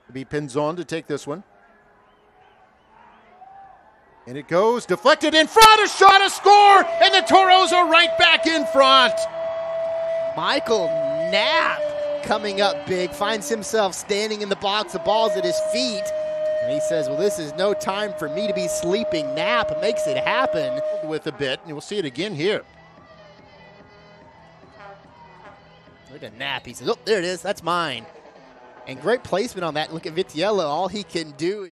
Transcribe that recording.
It'll be Pinzon to take this one. And it goes, deflected in front, a shot, a score, and the Toros are right back in front. Michael Knapp coming up big, finds himself standing in the box, the ball's at his feet, and he says, well, this is no time for me to be sleeping. Knapp makes it happen. With a bit, and we'll see it again here. Look at Knapp, he says, oh, there it is, that's mine. And great placement on that. Look at Vitiello, all he can do.